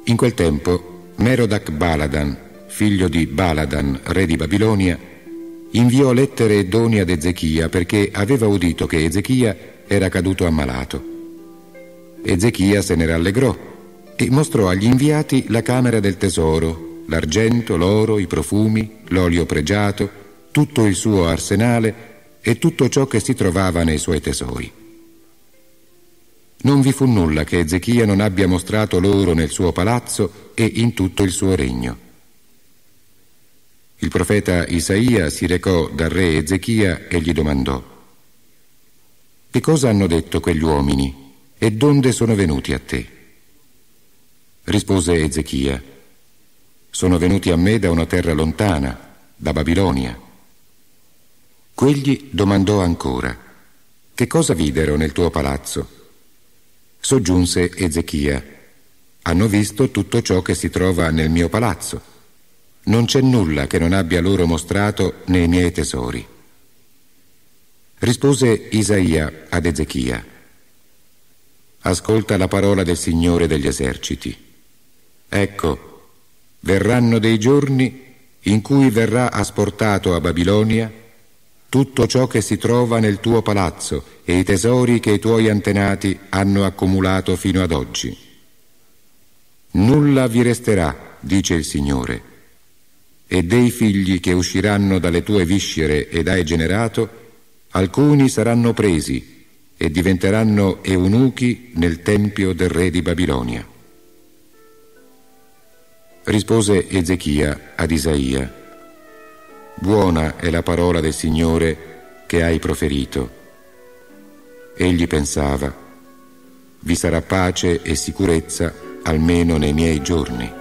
In quel tempo Merodach Baladan, figlio di Baladan, re di Babilonia, inviò lettere e doni ad Ezechia perché aveva udito che Ezechia era caduto ammalato. Ezechia se ne rallegrò e mostrò agli inviati la camera del tesoro, l'argento, l'oro, i profumi, l'olio pregiato, tutto il suo arsenale e tutto ciò che si trovava nei suoi tesori. Non vi fu nulla che Ezechia non abbia mostrato loro nel suo palazzo e in tutto il suo regno. Il profeta Isaia si recò dal re Ezechia e gli domandò: che cosa hanno detto quegli uomini e donde sono venuti a te? Rispose Ezechia: sono venuti a me da una terra lontana, da Babilonia. Quegli domandò ancora: che cosa videro nel tuo palazzo? Soggiunse Ezechia: hanno visto tutto ciò che si trova nel mio palazzo. Non c'è nulla che non abbia loro mostrato nei miei tesori. Rispose Isaia ad Ezechia: ascolta la parola del Signore degli eserciti. Ecco, verranno dei giorni in cui verrà asportato a Babilonia tutto ciò che si trova nel tuo palazzo e i tesori che i tuoi antenati hanno accumulato fino ad oggi. Nulla vi resterà, dice il Signore, e dei figli che usciranno dalle tue viscere ed hai generato, alcuni saranno presi e diventeranno eunuchi nel tempio del re di Babilonia. Rispose Ezechia ad Isaia: buona è la parola del Signore che hai proferito. Egli pensava: vi sarà pace e sicurezza almeno nei miei giorni.